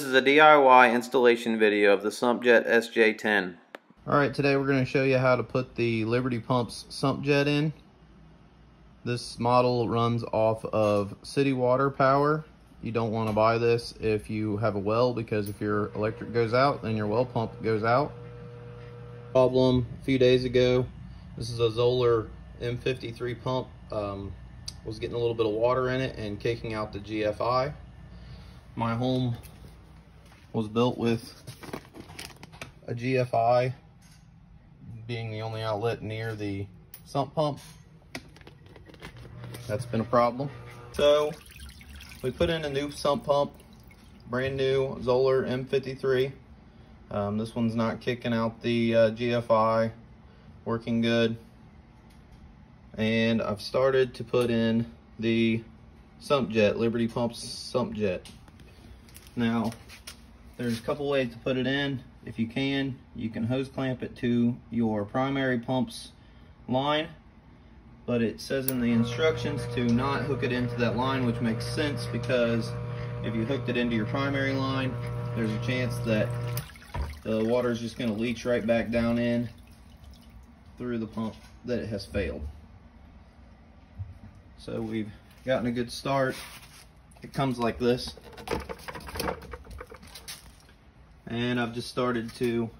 is a DIY installation video of the Sumpjet SJ10. Alright, today we're going to show you how to put the Liberty Pumps Sumpjet in. This model runs off of city water power. You don't want to buy this if you have a well, because if your electric goes out, then your well pump goes out. Problem a few days ago, this is a Zoller M53 pump. Was getting a little bit of water in it and kicking out the GFI. My home was built with a GFI being the only outlet near the sump pump. That's been a problem. So we put in a new sump pump, brand new Zoller M53. This one's not kicking out the GFI, working good. And I've started to put in the Sumpjet, Liberty Pumps Sumpjet. Now, there's a couple ways to put it in. If you can hose clamp it to your primary pump's line, but it says in the instructions to not hook it into that line, which makes sense because if you hooked it into your primary line, there's a chance that the water is just going to leach right back down in through the pump that it has failed. So we've gotten a good start. It comes like this. And I've just started to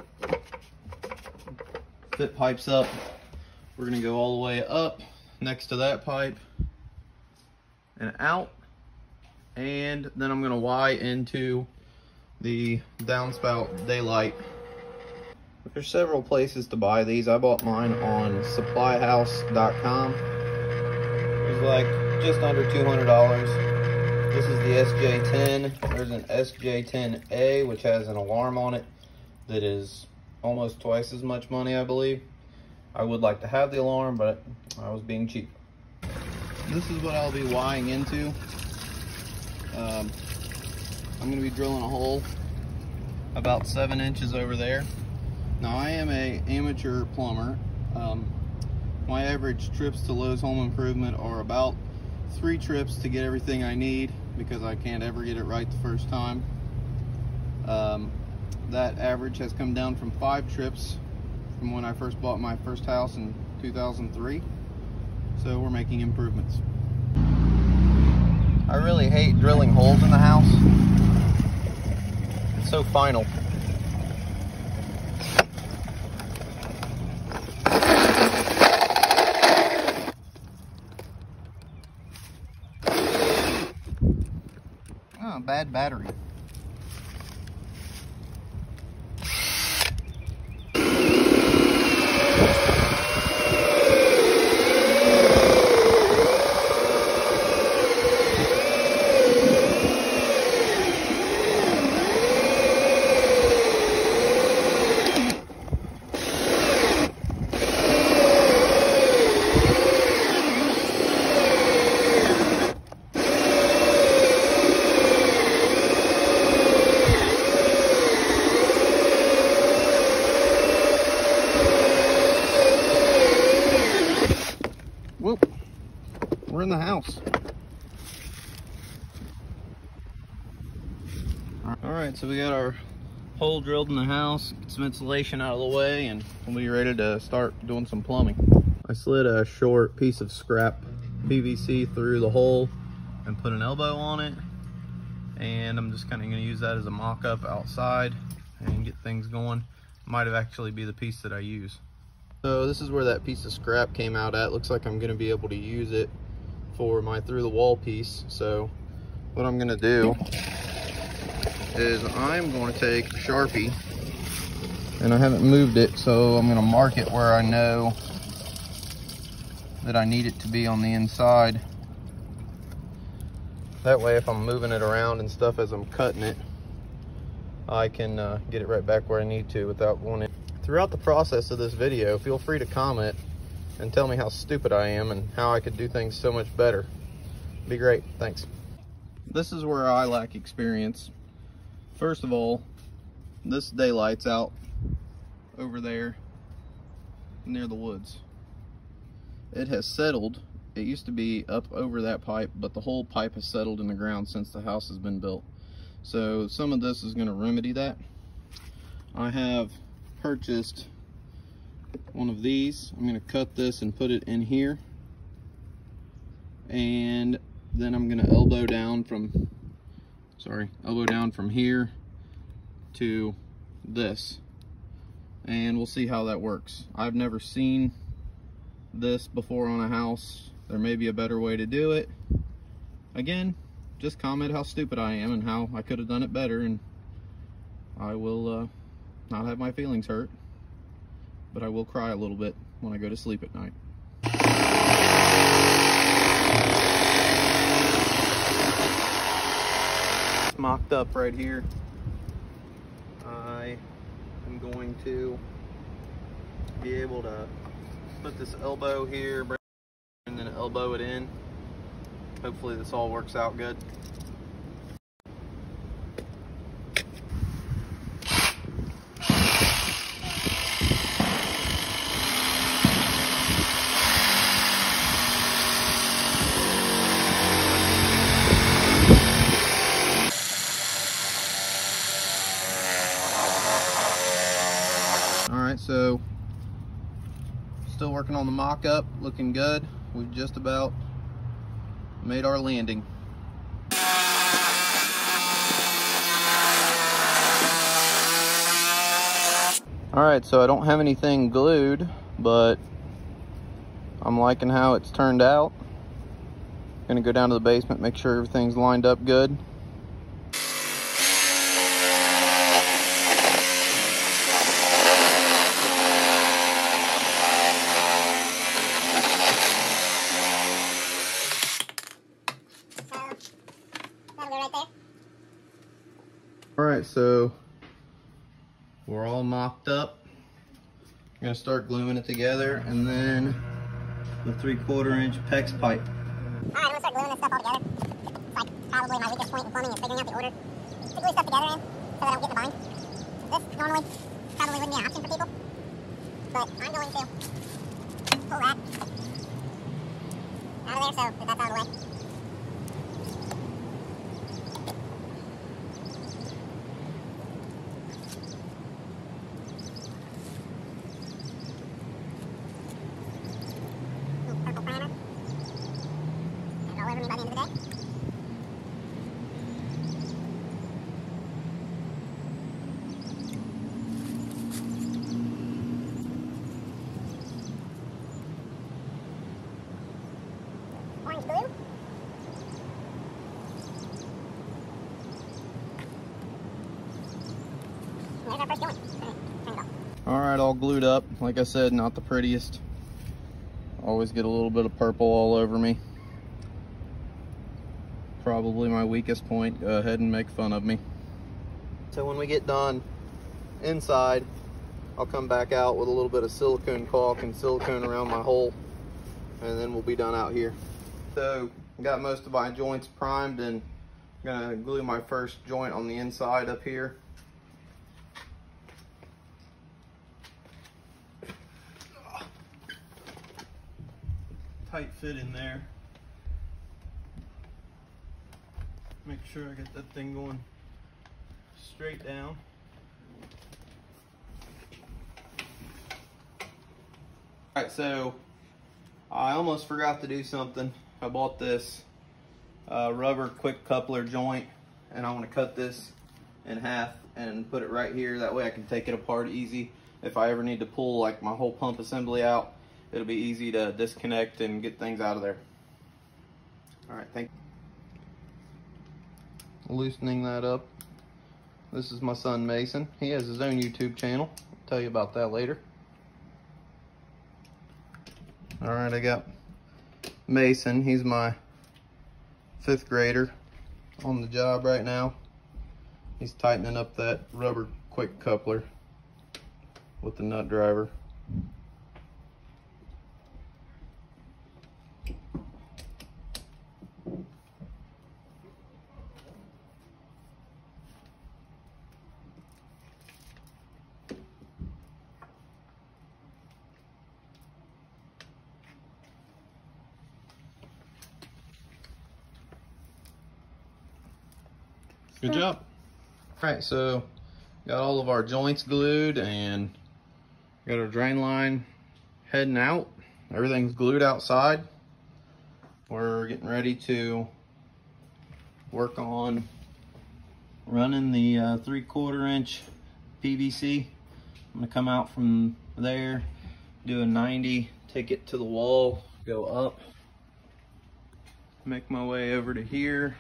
fit pipes up. We're gonna go all the way up next to that pipe and out. And then I'm gonna Y into the downspout daylight. There's several places to buy these. I bought mine on supplyhouse.com. It was like just under $200. This is the SJ10. There's an SJ10A, which has an alarm on it that is almost twice as much money, I believe. I would like to have the alarm, but I was being cheap. This is what I'll be wiring into. I'm going to be drilling a hole about 7 inches over there. Now, I am an amateur plumber. My average trips to Lowe's Home Improvement are about 3 trips to get everything I need, because I can't ever get it right the first time. That average has come down from 5 trips from when I first bought my first house in 2003. So we're making improvements. I really hate drilling holes in the house. It's so final. Oh, bad battery. Whoop, we're in the house. Alright, so we got our hole drilled in the house, get some insulation out of the way, and we'll be ready to start doing some plumbing. I slid a short piece of scrap PVC through the hole and put an elbow on it, and I'm just kind of going to use that as a mock-up outside and get things going. Might have actually be the piece that I use. So this is where that piece of scrap came out at. Looks like I'm going to be able to use it for my through the wall piece. So what I'm going to do is I'm going to take a Sharpie, and I haven't moved it, so I'm going to mark it where I know that I need it to be on the inside. That way if I'm moving it around and stuff as I'm cutting it, I can get it right back where I need to without going in. Throughout the process of this video, feel free to comment and tell me how stupid I am and how I could do things so much better. Be great, thanks. This is where I lack experience. First of all, this daylight's out over there near the woods. It has settled. It used to be up over that pipe, but the whole pipe has settled in the ground since the house has been built. So some of this is going to remedy that. I have purchased one of these. I'm going to cut this and put it in here, and then I'm going to elbow down from here to this, and we'll see how that works. I've never seen this before on a house. There may be a better way to do it. Again, just comment how stupid I am and how I could have done it better, and I will not have my feelings hurt, but I will cry a little bit when I go to sleep at night. It's mocked up right here. I am going to be able to put this elbow here and then elbow it in. Hopefully this all works out good. Alright, so still working on the mock-up, looking good. We've just about made our landing. Alright, so I don't have anything glued, but I'm liking how it's turned out. Gonna go down to the basement, make sure everything's lined up good. Alright, so we're all mocked up. I'm gonna start gluing it together, and then the 3/4 inch PEX pipe. Alright, I'm gonna start gluing this stuff all together. It's like probably my weakest point in plumbing is figuring out the order to glue stuff together in so that I don't get in a bind. This normally probably wouldn't be an option for people, but I'm going to pull that out of there so that's out of the way. Purple primer. And all over me by the end of the day. Orange glue. There's our first joint. Turn it off. Alright, all glued up. Like I said, not the prettiest. Always get a little bit of purple all over me. Probably my weakest point. Go ahead and make fun of me. So when we get done inside, I'll come back out with a little bit of silicone caulk and silicone around my hole, and then we'll be done out here. So I got most of my joints primed, and I'm gonna glue my first joint on the inside up here. Tight fit in there. Make sure I get that thing going straight down. Alright, so I almost forgot to do something. I bought this rubber quick coupler joint, and I want to cut this in half and put it right here. That way I can take it apart easy. If I ever need to pull like my whole pump assembly out, it'll be easy to disconnect and get things out of there. Alright, thank you. Loosening that up. This is my son Mason. He has his own YouTube channel. I'll tell you about that later. Alright, I got Mason. He's my 5th grader on the job right now. He's tightening up that rubber quick coupler with the nut driver. Good job. All right, so got all of our joints glued and got our drain line heading out. Everything's glued outside. We're getting ready to work on running the 3/4 inch PVC. I'm gonna come out from there, do a 90, take it to the wall, go up, make my way over to here,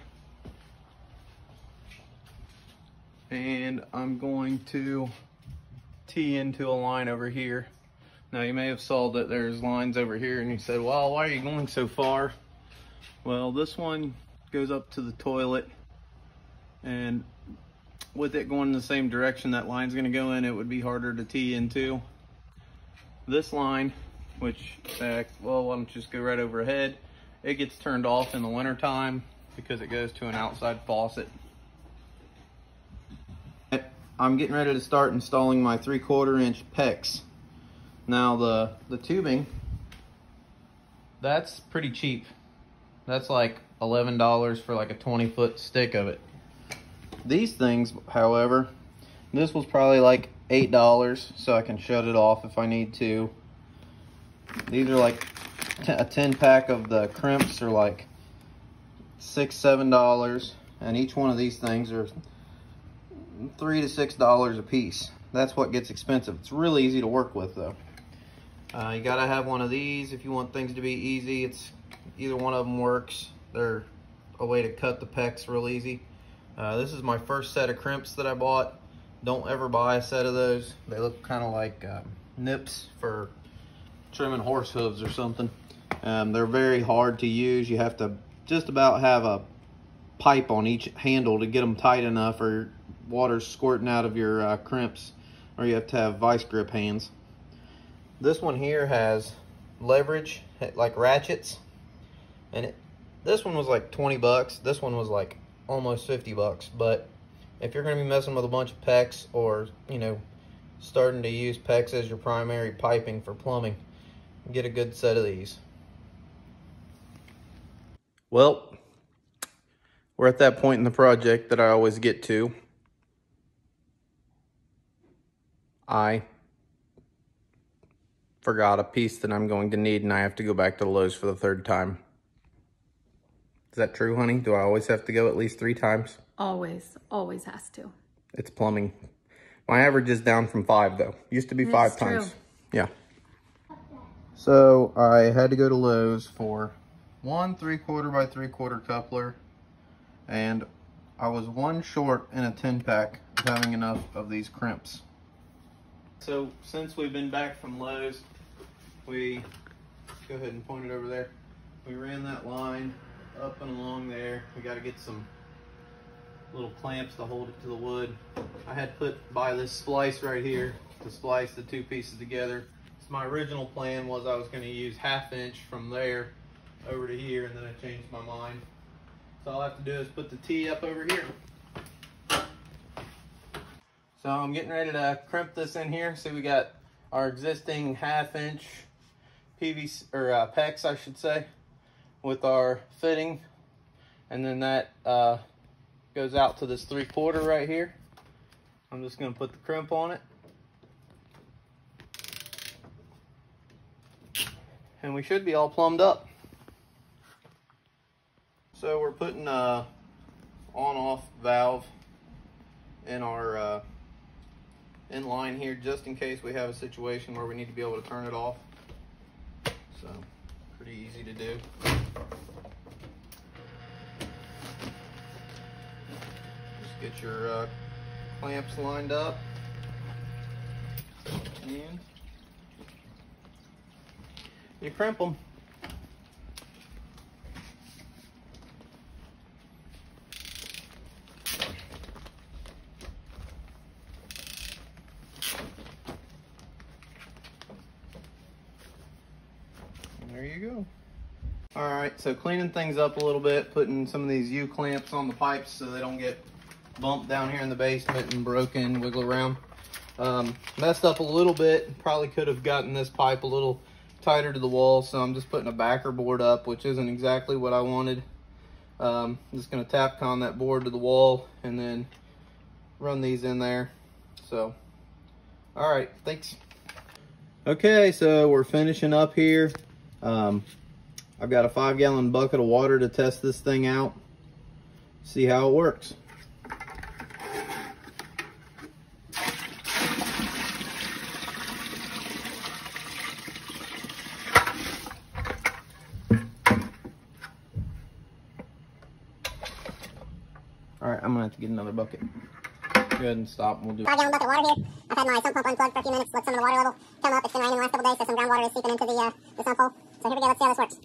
and I'm going to tee into a line over here. Now you may have saw that there's lines over here and you said, well, why are you going so far? Well, this one goes up to the toilet, and with it going in the same direction that line's gonna go in, it would be harder to tee into. This line, which, well, why don't you just go right overhead? It gets turned off in the winter time because it goes to an outside faucet. I'm getting ready to start installing my 3/4 inch PEX. Now the tubing, that's pretty cheap. That's like $11 for like a 20-foot stick of it. These things, however, this was probably like $8, so I can shut it off if I need to. These are like a 10-pack of the crimps are like $6, $7, and each one of these things are $3 to $6 a piece. That's what gets expensive. It's really easy to work with though. You gotta have one of these if you want things to be easy. It's either one of them works. They're a way to cut the PEX real easy. This is my first set of crimps that I bought. Don't ever buy a set of those. They look kind of like nips for trimming horse hooves or something. They're very hard to use. You have to just about have a pipe on each handle to get them tight enough, or water's squirting out of your crimps, or you have to have vice grip hands. This one here has leverage, like ratchets, and this one was like 20 bucks. This one was like almost 50 bucks. But if you're going to be messing with a bunch of PEX, or you know, starting to use PEX as your primary piping for plumbing, get a good set of these. Well, we're at that point in the project that I always get to. I forgot a piece that I'm going to need, and I have to go back to Lowe's for the 3rd time. Is that true, honey? Do I always have to go at least 3 times? Always has to. It's plumbing. My average is down from 5 though. Used to be 5 times. True. Yeah. So I had to go to Lowe's for one 3/4 by 3/4 coupler, and I was one short in a 10-pack of having enough of these crimps. So since we've been back from Lowe's, we go ahead and point it over there. We ran that line up and along there. We got to get some little clamps to hold it to the wood. I had by this splice right here to splice the 2 pieces together. So my original plan was I was going to use 1/2 inch from there over to here, and then I changed my mind. So all I have to do is put the T up over here. So I'm getting ready to crimp this in here. See, we got our existing 1/2 inch PVC, or PEX I should say, with our fitting, and then that goes out to this 3/4 right here. I'm just going to put the crimp on it, and we should be all plumbed up. So we're putting a on-off valve in our in line here, just in case we have a situation where we need to be able to turn it off. So pretty easy to do. Just get your clamps lined up, and you crimp them. There you go. All right, so cleaning things up a little bit, putting some of these U-clamps on the pipes so they don't get bumped down here in the basement and broken, wiggle around. Messed up a little bit, probably could have gotten this pipe a little tighter to the wall, so I'm just putting a backer board up, which isn't exactly what I wanted. I'm just gonna Tapcon that board to the wall and then run these in there. So, all right, thanks. Okay, so we're finishing up here. I've got a 5-gallon bucket of water to test this thing out, see how it works. All right, I'm gonna have to get another bucket. Go ahead and stop and we'll do 5-gallon bucket of water here. I've had my sump pump unplugged for a few minutes, let some of the water level come up. It's been raining the last couple days, so some groundwater is seeping into the sump hole. So here we go, let's see how this works.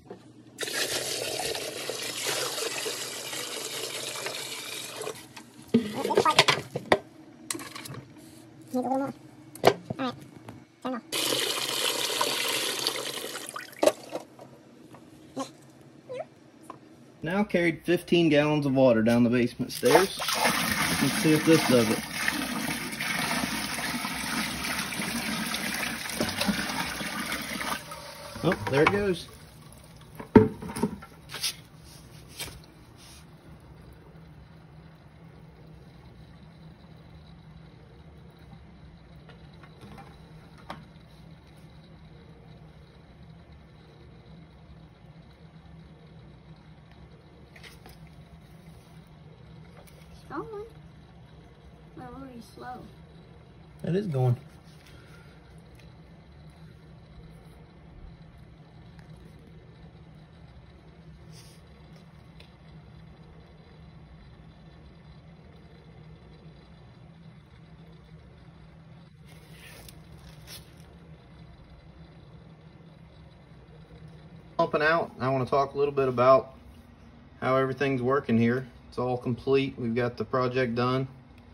It's quite good. Needs a little more. Alright, turn it off. Now carried 15 gallons of water down the basement stairs. Let's see if this does it. Oh, there it goes. Going. We're really slow. It is going. Pumping out, I want to talk a little bit about how everything's working here. It's all complete. We've got the project done.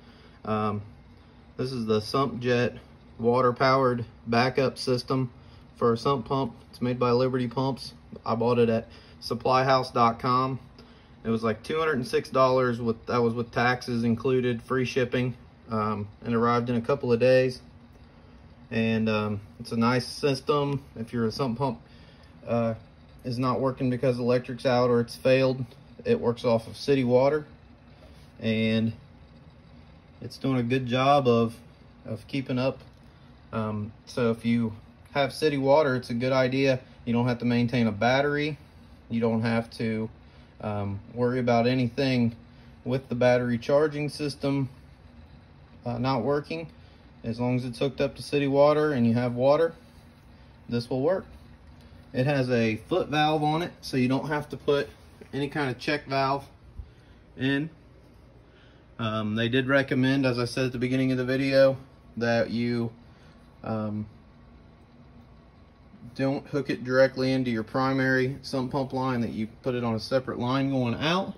This is the Sumpjet water-powered backup system for a sump pump. It's made by Liberty Pumps. I bought it at supplyhouse.com. It was like $206 that was with taxes included, free shipping, and arrived in a couple of days. And it's a nice system. If your sump pump is not working because electric's out or it's failed, it works off of city water, and it's doing a good job of keeping up. So if you have city water, it's a good idea. You don't have to maintain a battery. You don't have to worry about anything with the battery charging system not working. As long as it's hooked up to city water and you have water, this will work. It has a foot valve on it, so you don't have to put any kind of check valve in. They did recommend, as I said at the beginning of the video, that you don't hook it directly into your primary sump pump line, that you put it on a separate line going out.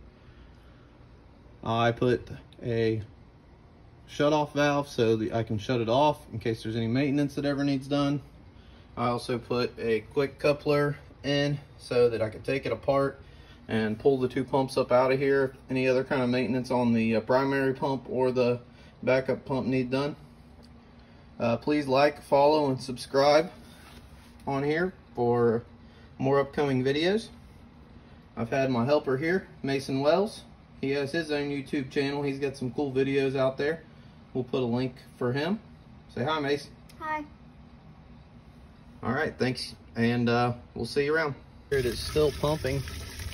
I put a shut-off valve so that I can shut it off in case there's any maintenance that ever needs done. I also put a quick coupler in so that I could take it apart and pull the two pumps up out of here if any other kind of maintenance on the primary pump or the backup pump need done. Please like, follow, and subscribe on here for more upcoming videos. I've had my helper here, Mason Wells. He has his own YouTube channel. He's got some cool videos out there. We'll put a link for him. Say hi, Mason. Hi. All right, thanks, and we'll see you around. It is still pumping.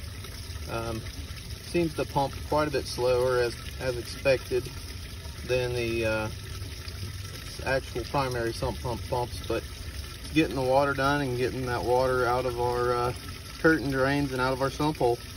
Seems to pump quite a bit slower as expected than the actual primary sump pump pumps, but getting the water done and getting that water out of our curtain drains and out of our sump hole.